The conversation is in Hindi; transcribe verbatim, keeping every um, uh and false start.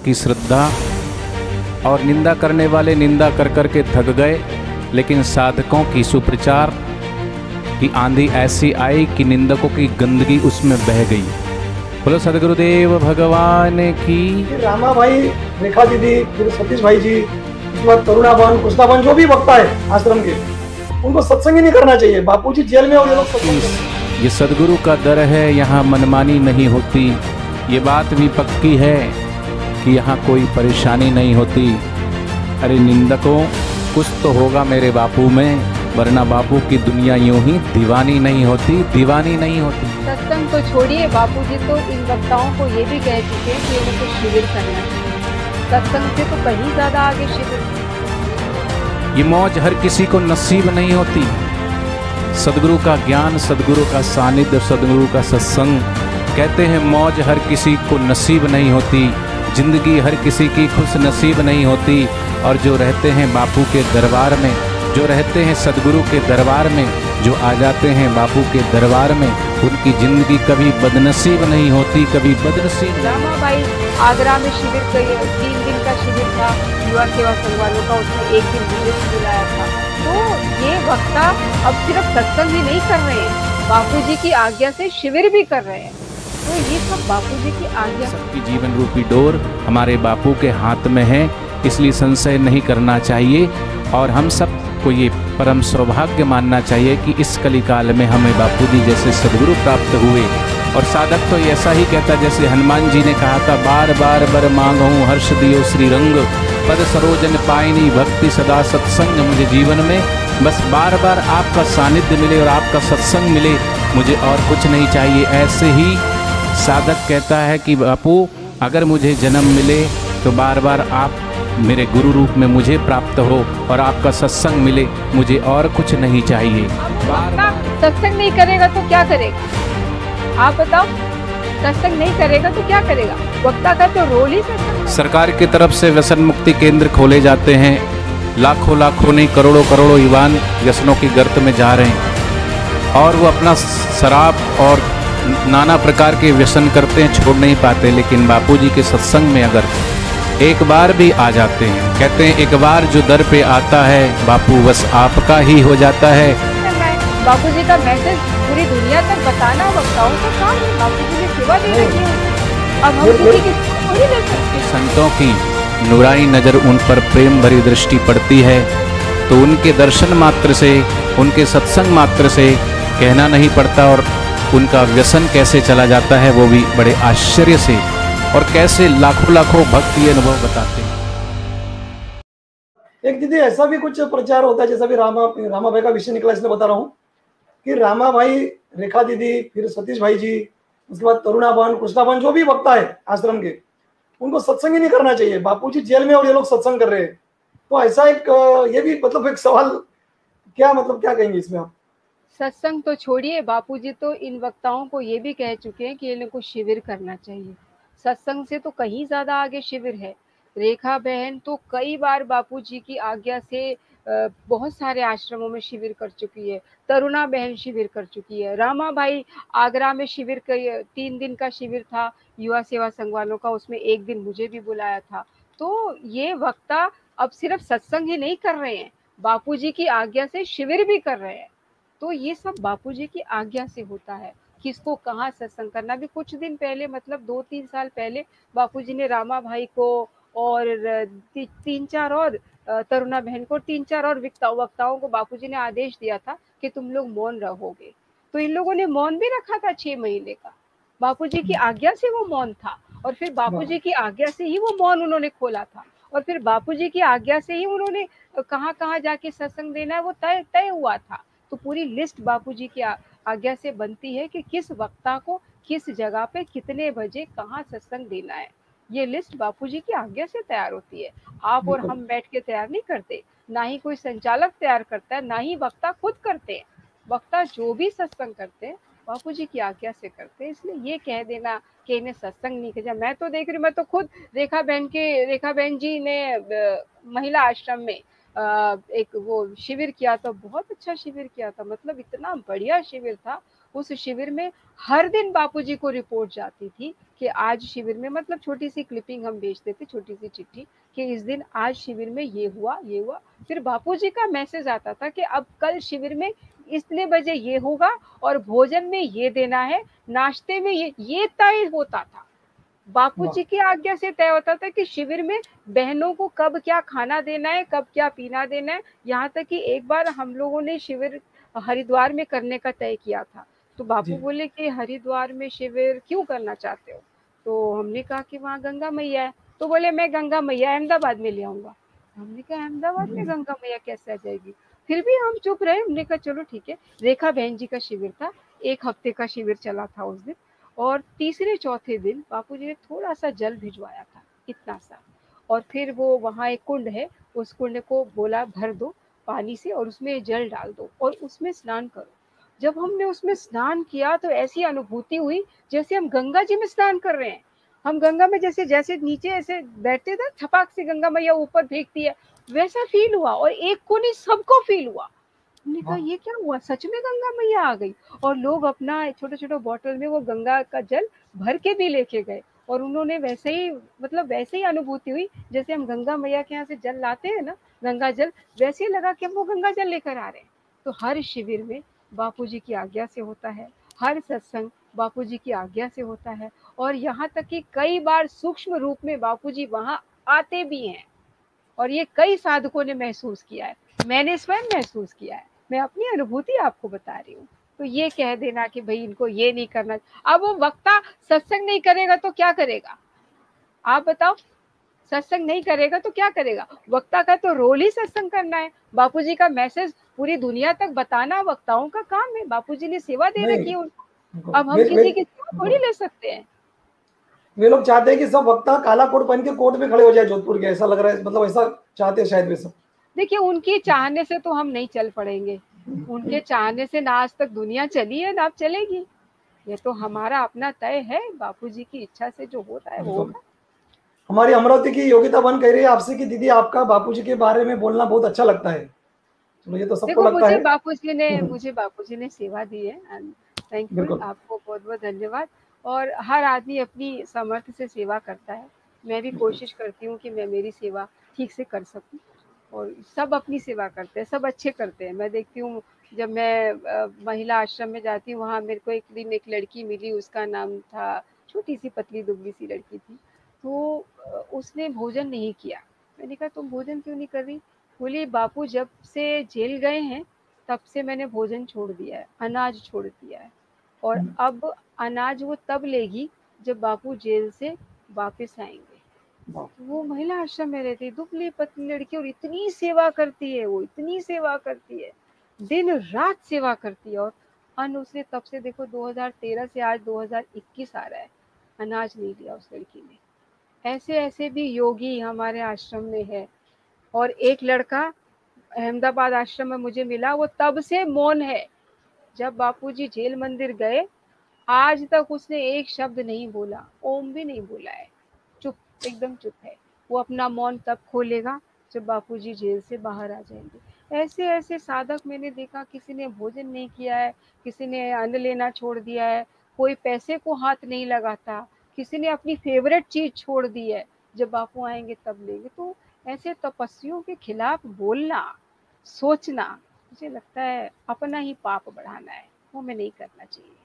की श्रद्धा, और निंदा करने वाले निंदा कर कर के थक गए, लेकिन साधकों की सुप्रचार की आंधी ऐसी आई कि निंदकों की गंदगी उसमें बह गई। बोलो सदगुरुदेव भगवान की। रामा भाई, रेखा दीदी, फिर सतीश भाई जी, उसके बाद करुणा बहन, कृष्णा बहन, जो भी वक्ता है आश्रम के, उनको सत्संग ही नहीं करना चाहिए। बापूजी जेल में और ये लोग सत्संग। ये सदगुरु का दर है, यहाँ मनमानी नहीं होती। ये बात भी पक्की है कि यहाँ कोई परेशानी नहीं होती। अरे निंदकों, कुछ तो होगा मेरे बापू में, वरना बापू की दुनिया यूं ही दीवानी नहीं होती, दीवानी नहीं होती। सत्संग तो छोड़िए, बापूजी तो इन वक्ताओं को ये भी कह चुके हैं कि उनको शिविर करना चाहिए। सत्संग से तो कहीं ज्यादा आगे शिविर। ये मौज हर किसी को नसीब नहीं होती। सदगुरु का ज्ञान, सदगुरु का सानिध्य, सदगुरु का सत्संग, कहते हैं मौज हर किसी को नसीब नहीं होती, जिंदगी हर किसी की खुश नसीब नहीं होती। और जो रहते हैं बापू के दरबार में, जो रहते हैं सदगुरु के दरबार में, जो आ जाते हैं बापू के दरबार में, उनकी जिंदगी कभी बदनसीब नहीं होती, कभी बदनसीब। रामा भाई आगरा में शिविर, तीन दिन का शिविर था युवा सेवा संघ वालों का, उसमें एक दिन मुझे बुलाया था। तो ये वक्ता अब सिर्फ सत्संग ही नहीं कर रहे हैं, बापूजी की आज्ञा से शिविर भी कर रहे हैं। तो ये सब बापूजी की आज्ञा। सबकी जीवन रूपी डोर हमारे बापू के हाथ में है, इसलिए संशय नहीं करना चाहिए। और हम सब को ये परम सौभाग्य मानना चाहिए कि इस कलिकाल में हमें बापूजी जैसे सदगुरु प्राप्त हुए। और साधक तो ऐसा ही कहता, जैसे हनुमान जी ने कहा था, बार बार बर मांगहूँ हर्ष दियो श्री रंग, पद सरोजन पाइनी भक्ति सदा सत्संग। मुझे जीवन में बस बार बार आपका सानिध्य मिले और आपका सत्संग मिले, मुझे और कुछ नहीं चाहिए। ऐसे ही साधक कहता है कि बापू अगर मुझे जन्म मिले तो बार बार आप मेरे गुरु रूप में मुझे प्राप्त हो और आपका सत्संग मिले, मुझे और कुछ नहीं चाहिए। सत्संग नहीं करेगा तो क्या करेगा, आप बताओ। सत्संग नहीं करेगा तो क्या करेगा, वक्ता का तो रोल ही सत्संग। सरकार की तरफ से व्यसन मुक्ति केंद्र खोले जाते हैं, लाखों लाखों नहीं करोड़ों करोड़ों युवान व्यसनों की गर्त में जा रहे हैं, और वो अपना शराब और नाना प्रकार के व्यसन करते हैं, छोड़ नहीं पाते। लेकिन बापूजी के सत्संग में अगर एक बार भी आ जाते हैं, कहते हैं एक बार जो दर पे आता है बापू बस आपका ही हो जाता है। बापूजी का मैसेज पूरी दुनिया तक बताना वक्ताओं का काम है, बापूजी ने सेवा दे रखी है। अब हम किसी की थोड़ी दे सकते। संतों की नूरानी नजर उन पर प्रेम भरी दृष्टि पड़ती है, तो उनके दर्शन मात्र से, उनके सत्संग मात्र से कहना नहीं पड़ता, और उनका व्यसन कैसे चला जाता है वो भी बड़े आश्चर्य से, और कैसे लाखों लाखों भक्त ये अनुभव बताते हैं। एक दीदी ऐसा भी कुछ प्रचार होता है, जैसा भी रामा रामा भाई का विषय निकला इसलिए बता रहा हूँ कि रामा भाई, रेखा दीदी, फिर सतीश भाई जी, उसके बाद करुणा बहन, कृष्णा बहन, जो भी वक्ता है आश्रम के, उनको सत्संग ही नहीं करना चाहिए। बापूजी जेल में और ये लोग सत्संग कर रहे हैं। तो ऐसा एक ये भी मतलब एक सवाल, क्या मतलब क्या कहेंगे इसमें आप? सत्संग तो छोड़िए, बापूजी तो इन वक्ताओं को ये भी कह चुके हैं कि इनको शिविर करना चाहिए। सत्संग से तो कहीं ज्यादा आगे शिविर है। रेखा बहन तो कई बार बापूजी की आज्ञा से बहुत सारे आश्रमों में शिविर कर चुकी है। तरुणा बहन शिविर कर चुकी है। रामा भाई आगरा में शिविर, तीन दिन का शिविर था युवा सेवा संघ वालों का, उसमें एक दिन मुझे भी बुलाया था। तो ये वक्ता अब सिर्फ सत्संग ही नहीं कर रहे हैं, बापूजी की आज्ञा से शिविर भी कर रहे हैं। तो ये सब बापूजी की आज्ञा से होता है, किसको कहाँ सत्संग करना। भी कुछ दिन पहले, मतलब दो तीन साल पहले, बापूजी ने रामा भाई को और ती, तीन चार और तरुणा बहन को, तीन चार और वक्ताओं को बापूजी ने आदेश दिया था कि तुम लोग मौन रहोगे। तो इन लोगों ने मौन भी रखा था छह महीने का। बापूजी की आज्ञा से वो मौन था, और फिर बापूजी की आज्ञा से ही वो मौन उन्होंने खोला था, और फिर बापूजी की आज्ञा से ही उन्होंने कहाँ कहाँ जाके सत्संग देना है वो तय तय हुआ था। तो पूरी लिस्ट बापूजी की आज्ञा से बनती है कि किस वक्ता को किस जगह पे कितने बजे कहाँ सत्संग देना है। ये लिस्ट बापूजी की आज्ञा से तैयार होती है। आप और हम बैठ के तैयार नहीं करते, ना ही कोई संचालक तैयार करता है, ना ही वक्ता खुद करते हैं। वक्ता जो भी सत्संग करते हैं बापूजी की आज्ञा से करते हैं। इसलिए ये कह देना कि इन्हें सत्संग नहीं किया, मैं तो देख रही हूँ, मैं तो खुद रेखा बहन के रेखा बहन जी ने महिला आश्रम में एक वो शिविर किया था, बहुत अच्छा शिविर किया था, मतलब इतना बढ़िया शिविर था। उस शिविर में हर दिन बापूजी को रिपोर्ट जाती थी कि आज शिविर में, मतलब छोटी सी क्लिपिंग हम भेजते थे, छोटी सी चिट्ठी कि इस दिन आज शिविर में ये हुआ ये हुआ। फिर बापूजी का मैसेज आता था कि अब कल शिविर में इतने बजे ये होगा और भोजन में ये देना है, नाश्ते में ये ये तय होता था। बापूजी की आज्ञा से तय होता था कि शिविर में बहनों को कब क्या खाना देना है, कब क्या पीना देना है। यहाँ तक कि एक बार हम लोगों ने शिविर हरिद्वार में करने का तय किया था, तो बापू बोले कि हरिद्वार में शिविर क्यों करना चाहते हो? तो हमने कहा कि वहाँ गंगा मैया है। तो बोले मैं गंगा मैया अहमदाबाद में ले आऊंगा। हमने कहा अहमदाबाद में गंगा मैया कैसे आ जाएगी? फिर भी हम चुप रहे। हमने कहा चलो ठीक है। रेखा बहन जी का शिविर था, एक हफ्ते का शिविर चला था उस दिन, और तीसरे चौथे दिन बापूजी ने थोड़ा सा जल भिजवाया था, इतना सा, और फिर वो वहाँ एक कुंड है, उस कुंड को बोला भर दो पानी से और उसमें जल डाल दो और उसमें स्नान करो। जब हमने उसमें स्नान किया तो ऐसी अनुभूति हुई जैसे हम गंगा जी में स्नान कर रहे हैं। हम गंगा में जैसे जैसे नीचे ऐसे बैठते थे, छपाक से गंगा मैया ऊपर फेंकती है, वैसा फील हुआ, और एक को नहीं सबको फील हुआ। हमने कहा ये क्या हुआ, सच में गंगा मैया आ गई। और लोग अपना छोटे छोटे बॉटल में वो गंगा का जल भर के भी लेके गए, और उन्होंने वैसे ही, मतलब वैसे ही अनुभूति हुई जैसे हम गंगा मैया के यहाँ से जल लाते हैं ना, गंगा जल, वैसे ही लगा कि हम वो गंगा जल लेकर आ रहे हैं। तो हर शिविर में बापूजी की आज्ञा से होता है, हर सत्संग बापूजी की आज्ञा से होता है, और यहाँ तक कि कई बार सूक्ष्म रूप में बापूजी वहाँ आते भी हैं, और ये कई साधकों ने महसूस किया है, मैंने स्वयं महसूस किया है। मैं अपनी अनुभूति आपको बता रही हूँ। तो ये कह देना कि भाई इनको ये नहीं करना, अब वो वक्ता सत्संग नहीं करेगा तो क्या करेगा? आप बताओ, सत्संग नहीं करेगा तो क्या करेगा? वक्ता का तो रोल ही सत्संग करना है। बापूजी का मैसेज पूरी दुनिया तक बताना वक्ताओं का काम है। बापूजी ने सेवा दे रखी है उनको, अब हम किसी की सेवा थोड़ी ले सकते हैं। वे लोग चाहते हैं कि सब वक्ता काला कोट पहन के कोर्ट में खड़े हो जाए जोधपुर के, ऐसा लग रहा है, मतलब ऐसा चाहते हैं शायद वे सब। देखिए उनके चाहने से तो हम नहीं चल पड़ेंगे, उनके चाहने से ना आज तक दुनिया चली है ना अब चलेगी। ये तो हमारा अपना तय है, बापूजी की इच्छा से जो हो रहा है वो होगा। हमारी अमरावती की योगिता बहन कह रही है आपसे कि दीदी आपका बापूजी के बारे में बोलना बहुत अच्छा लगता है। तो ये तो सबको देखो लगता मुझे है। बापूजी ने मुझे बापूजी ने सेवा दी है, थैंकफुल, आपको बहुत बहुत धन्यवाद। और हर आदमी अपनी सामर्थ्य से सेवा करता है, मैं भी कोशिश करती हूँ कि मैं मेरी सेवा ठीक से कर सकूँ, और सब अपनी सेवा करते हैं, सब अच्छे करते हैं। मैं देखती हूँ जब मैं अ, महिला आश्रम में जाती हूँ, वहाँ मेरे को एक दिन एक लड़की मिली, उसका नाम था, छोटी सी पतली दुबली सी लड़की थी, तो अ, उसने भोजन नहीं किया। मैंने कहा तुम भोजन क्यों नहीं कर रही? बोली बापू जब से जेल गए हैं तब से मैंने भोजन छोड़ दिया है, अनाज छोड़ दिया है, और अब अनाज वो तब लेगी जब बापू जेल से वापस आएंगे। वो महिला आश्रम में रहती, दुबली पतली लड़की, और इतनी सेवा करती है, वो इतनी सेवा करती है, दिन रात सेवा करती है। और अन्न उसने तब से, देखो दो हज़ार तेरह से आज दो हज़ार इक्कीस आ रहा है, अनाज नहीं लिया उस लड़की ने। ऐसे ऐसे भी योगी हमारे आश्रम में है। और एक लड़का अहमदाबाद आश्रम में मुझे मिला, वो तब से मौन है, जब बापूजी जेल मंदिर गए आज तक उसने एक शब्द नहीं बोला, ओम भी नहीं बोला है, चुप, एकदम चुप है। वो अपना मौन तब खोलेगा जब बापूजी जेल से बाहर आ जाएंगे। ऐसे ऐसे साधक मैंने देखा, किसी ने भोजन नहीं किया है, किसी ने अन्न लेना छोड़ दिया है, कोई पैसे को हाथ नहीं लगाता, किसी ने अपनी फेवरेट चीज छोड़ दी है, जब बापू आएंगे तब लेंगे। तो ऐसे तपस्वियों के खिलाफ बोलना, सोचना, मुझे लगता है अपना ही पाप बढ़ाना है, वो हमें नहीं करना चाहिए।